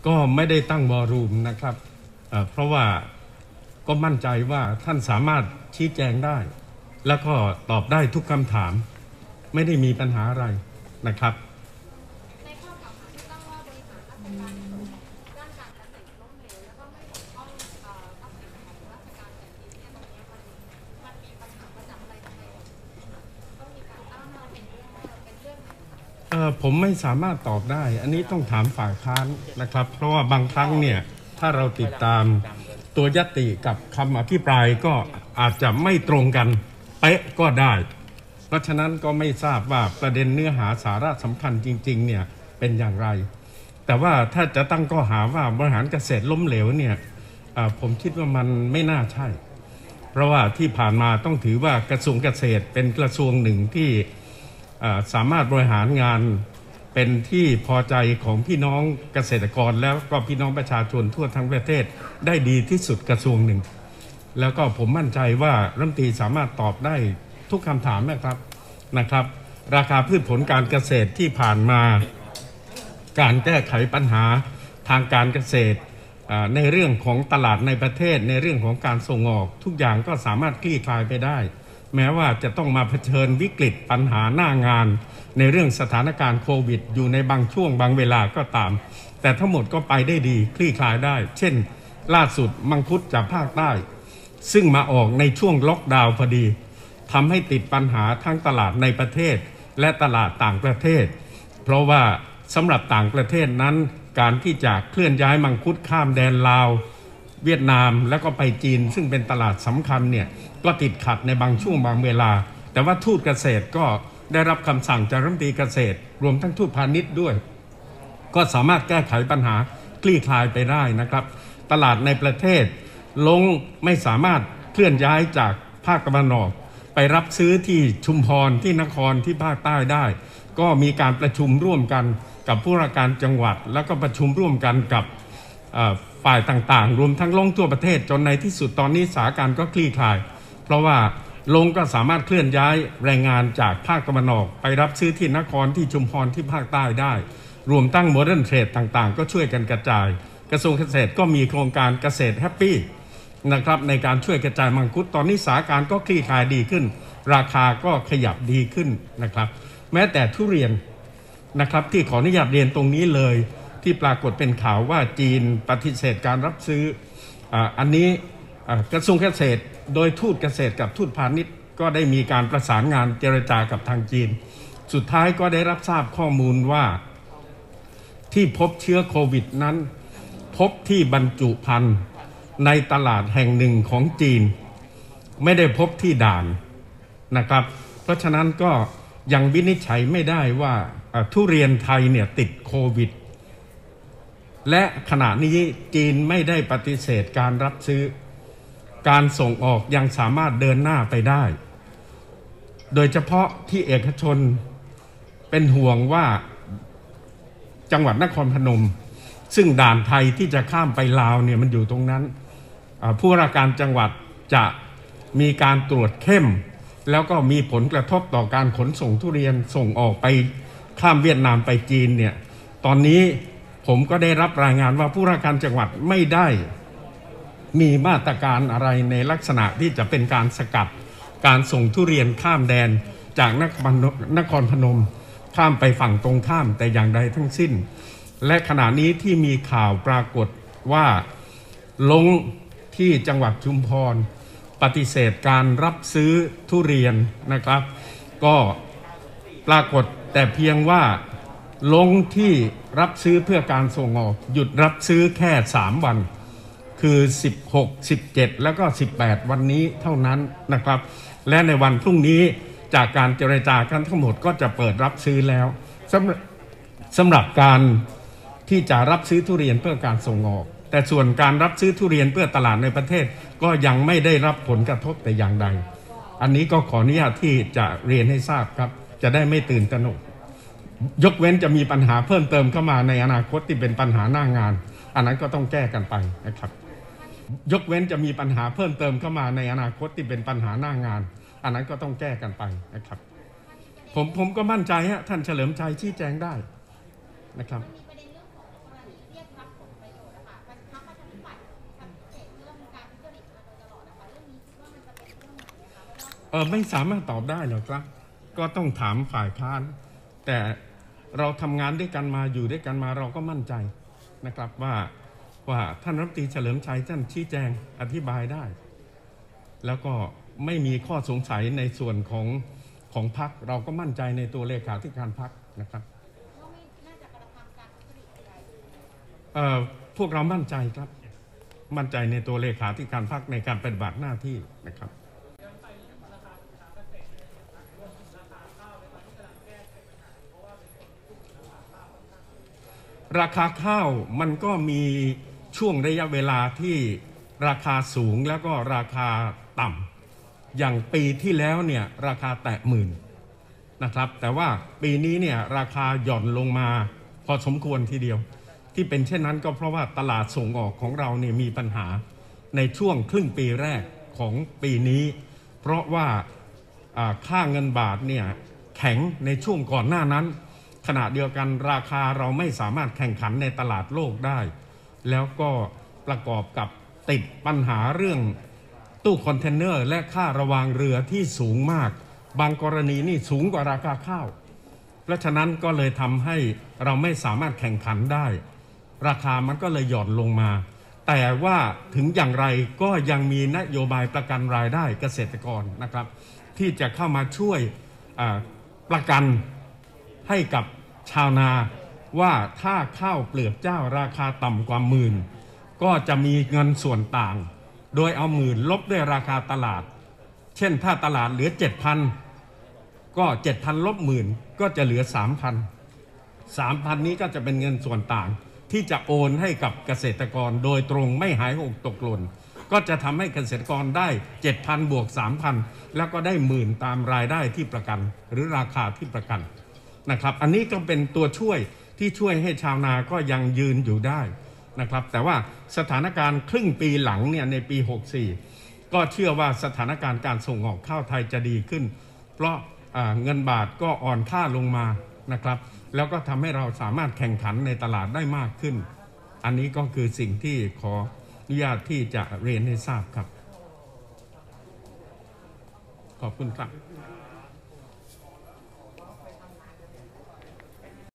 ก็ไม่ได้ตั้งวอรูมนะครับเพราะว่าก็มั่นใจว่าท่านสามารถชี้แจงได้แล้วก็ตอบได้ทุกคำถามไม่ได้มีปัญหาอะไรนะครับในข้อกล่าวหาที่ตั้งว่าบริหารราชการด้านการเกษตรล้มเหลวแล้วก็ไม่ปกป้องทรัพย์สินของราชการแผ่นดินเนี่ยตรงนี้มันมีปัญหามาจากอะไรทำไมต้องมีการตั้งมาเป็นเรื่องไหนผมไม่สามารถตอบได้อันนี้ต้องถามฝ่ายค้านนะครับเพราะว่าบางครั้งเนี่ยถ้าเราติดตามตัวญัตติกับคำอภิปรายก็อาจจะไม่ตรงกันเป๊ะก็ได้เพราะฉะนั้นก็ไม่ทราบว่าประเด็นเนื้อหาสาระสำคัญจริงๆเนี่ยเป็นอย่างไรแต่ว่าถ้าจะตั้งข้อหาว่าบริหารเกษตรล้มเหลวเนี่ยผมคิดว่ามันไม่น่าใช่เพราะว่าที่ผ่านมาต้องถือว่ากระทรวงเกษตรเป็นกระทรวงหนึ่งที่สามารถบริหารงานเป็นที่พอใจของพี่น้องเกษตรกรแล้วก็พี่น้องประชาชนทั่วทั้งประเทศได้ดีที่สุดกระทรวงหนึ่งแล้วก็ผมมั่นใจว่ารัฐมนตรีสามารถตอบได้ทุกคำถามนะครับราคาพืชผลการเกษตรที่ผ่านมาการแก้ไขปัญหาทางการเกษตรในเรื่องของตลาดในประเทศในเรื่องของการส่งออกทุกอย่างก็สามารถคลี่คลายไปได้แม้ว่าจะต้องมาเผชิญวิกฤตปัญหาหน้างานในเรื่องสถานการณ์โควิดอยู่ในบางช่วงบางเวลาก็ตามแต่ทั้งหมดก็ไปได้ดีคลี่คลายได้เช่นล่าสุดมังคุดจากภาคใต้ซึ่งมาออกในช่วงล็อกดาวน์พอดีทำให้ติดปัญหาทั้งตลาดในประเทศและตลาดต่างประเทศเพราะว่าสำหรับต่างประเทศนั้นการที่จะเคลื่อนย้ายมังคุดข้ามแดนลาวเวียดนามแล้วก็ไปจีนซึ่งเป็นตลาดสำคัญเนี่ยก็ติดขัดในบางช่วงบางเวลาแต่ว่าทูตเกษตรก็ได้รับคำสั่งจากรัฐมนตรีเกษตรรวมทั้งทูตพาณิชย์ด้วยก็สามารถแก้ไขปัญหาคลี่คลายไปได้นะครับตลาดในประเทศลงไม่สามารถเคลื่อนย้ายจากภาคตะวันออกไปรับซื้อที่ชุมพรที่นครที่ภาคใต้ได้ก็มีการประชุมร่วมกันกับผู้ว่าการจังหวัดแล้วก็ประชุมร่วมกันกับฝ่ายต่างๆรวมทั้งลงทั่วประเทศจนในที่สุดตอนนี้สถานการณ์ก็คลี่คลายเพราะว่าลงก็สามารถเคลื่อนย้ายแรงงานจากภาคตะวันออกไปรับซื้อที่นครที่ชุมพรที่ภาคใต้ได้รวมตั้งโมเดิร์นเทรดต่างๆก็ช่วยกันกระจายกระทรวงเกษตรก็มีโครงการเกษตรแฮปปี้นะครับในการช่วยกระจายมังคุดตอนนี้สถานการณ์ก็คลี่คลายดีขึ้นราคาก็ขยับดีขึ้นนะครับแม้แต่ทุเรียนนะครับที่ขออนุญาตเรียนตรงนี้เลยที่ปรากฏเป็นข่าวว่าจีนปฏิเสธการรับซื้ออันนี้กระทรวงเกษตรโดยทูตเกษตรกับทูตพาณิชย์ก็ได้มีการประสานงานเจรจากับทางจีนสุดท้ายก็ได้รับทราบข้อมูลว่าที่พบเชื้อโควิดนั้นพบที่บรรจุภัณฑ์ในตลาดแห่งหนึ่งของจีนไม่ได้พบที่ด่านนะครับเพราะฉะนั้นก็ยังวินิจฉัยไม่ได้ว่าทุเรียนไทยเนี่ยติดโควิดและขณะนี้จีนไม่ได้ปฏิเสธการรับซื้อการส่งออกยังสามารถเดินหน้าไปได้โดยเฉพาะที่เอกชนเป็นห่วงว่าจังหวัดนครพนมซึ่งด่านไทยที่จะข้ามไปลาวเนี่ยมันอยู่ตรงนั้นผู้ว่าการจังหวัดจะมีการตรวจเข้มแล้วก็มีผลกระทบต่อการขนส่งทุเรียนส่งออกไปข้ามเวียดนามไปจีนเนี่ยตอนนี้ผมก็ได้รับรายงานว่าผู้ว่าการจังหวัดไม่ได้มีมาตรการอะไรในลักษณะที่จะเป็นการสกัดการส่งทุเรียนข้ามแดนจากนครพนมข้ามไปฝั่งตรงข้ามแต่อย่างใดทั้งสิ้นและขณะนี้ที่มีข่าวปรากฏว่าลงที่จังหวัดชุมพรปฏิเสธการรับซื้อทุเรียนนะครับก็ปรากฏแต่เพียงว่าลงที่รับซื้อเพื่อการส่งออกหยุดรับซื้อแค่3วันคือ16 17แล้วก็18วันนี้เท่านั้นนะครับและในวันพรุ่งนี้จากการเจรจากันทั้งหมดก็จะเปิดรับซื้อแล้วสำหรับการที่จะรับซื้อทุเรียนเพื่อการส่งออกแต่ส่วนการรับซื้อทุเรียนเพื่อตลาดในประเทศก็ยังไม่ได้รับผลกระทบแต่อย่างใดอันนี้ก็ขออนุญาตที่จะเรียนให้ทราบครับจะได้ไม่ตื่นตระหนกยกเว้นจะมีปัญหาเพิ่มเติมเข้ามาในอนาคตที่เป็นปัญหาหน้างานอันนั้นก็ต้องแก้กันไปนะครับยกเว้นจะมีปัญหาเพิ่มเติมเข้ามาในอนาคตที่เป็นปัญหาหน้างานอันนั้นก็ต้องแก้กันไปนะครับผมก็มั่นใจฮะท่านเฉลิมชัยชี้แจงได้นะครับประเด็นเรื่องของเรียกรับผลประไม่สามารถตอบได้หรอกครับก็ต้องถามฝ่ายค้านแต่เราทำงานด้วยกันมาอยู่ด้วยกันมาเราก็มั่นใจนะครับว่าท่านรัฐมนตรีเฉลิมชัยท่านชี้แจงอธิบายได้แล้วก็ไม่มีข้อสงสัยในส่วนของพรรคเราก็มั่นใจในตัวเลขาธิการพรรคนะครับพวกเรามั่นใจครับมั่นใจในตัวเลขาธิการพรรคในการปฏิบัติหน้าที่นะครับราคาข้าวมันก็มีช่วงระยะเวลาที่ราคาสูงแล้วก็ราคาต่ำอย่างปีที่แล้วเนี่ยราคาแตะหมื่นนะครับแต่ว่าปีนี้เนี่ยราคาหย่อนลงมาพอสมควรทีเดียวที่เป็นเช่นนั้นก็เพราะว่าตลาดส่งออกของเราเนี่ยมีปัญหาในช่วงครึ่งปีแรกของปีนี้เพราะว่าค่าเงินบาทเนี่ยแข็งในช่วงก่อนหน้านั้นขณะเดียวกันราคาเราไม่สามารถแข่งขันในตลาดโลกได้แล้วก็ประกอบกับติดปัญหาเรื่องตู้คอนเทนเนอร์และค่าระวางเรือที่สูงมากบางกรณีนี่สูงกว่าราคาข้าวเพราะฉะนั้นก็เลยทำให้เราไม่สามารถแข่งขันได้ราคามันก็เลยหย่อนลงมาแต่ว่าถึงอย่างไรก็ยังมีนโยบายประกันรายได้เกษตรกรนะครับที่จะเข้ามาช่วยประกันให้กับชาวนาว่าถ้าข้าวเปลือกเจ้าราคาต่ำกว่า10,000ก็จะมีเงินส่วนต่างโดยเอา10,000ลบด้วยราคาตลาดเช่นถ้าตลาดเหลือ 7,000 ก็ 7,000 ลบ10,000ก็จะเหลือ 3,000 นี้ก็จะเป็นเงินส่วนต่างที่จะโอนให้กับเกษตรกรโดยตรงไม่หายอกตกหล่นก็จะทำให้เกษตรกรได้ 7,000 บวก 3,000 แล้วก็ได้10,000ตามรายได้ที่ประกันหรือราคาที่ประกันนะครับอันนี้ก็เป็นตัวช่วยที่ช่วยให้ชาวนาก็ยังยืนอยู่ได้นะครับแต่ว่าสถานการณ์ครึ่งปีหลังเนี่ยในปี 64ก็เชื่อว่าสถานการณ์การส่งออกข้าวไทยจะดีขึ้นเพราะเงินบาทก็อ่อนค่าลงมานะครับแล้วก็ทำให้เราสามารถแข่งขันในตลาดได้มากขึ้นอันนี้ก็คือสิ่งที่ขออนุญาตที่จะเรียนให้ทราบครับขอบคุณครับ